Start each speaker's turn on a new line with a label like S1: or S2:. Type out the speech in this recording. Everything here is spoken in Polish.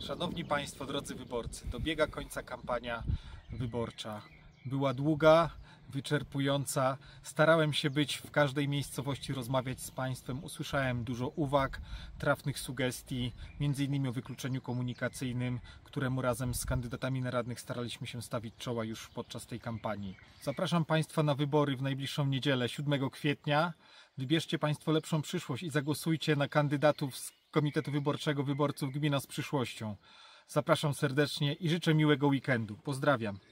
S1: Szanowni Państwo, drodzy wyborcy, dobiega końca kampania wyborcza. Była długa, wyczerpująca. Starałem się być w każdej miejscowości, rozmawiać z Państwem. Usłyszałem dużo uwag, trafnych sugestii, m.in. o wykluczeniu komunikacyjnym, któremu razem z kandydatami na radnych staraliśmy się stawić czoła już podczas tej kampanii. Zapraszam Państwa na wybory w najbliższą niedzielę, 7 kwietnia. Wybierzcie Państwo lepszą przyszłość i zagłosujcie na kandydatów z Komitetu Wyborczego Wyborców Gmina z przyszłością. Zapraszam serdecznie i życzę miłego weekendu. Pozdrawiam.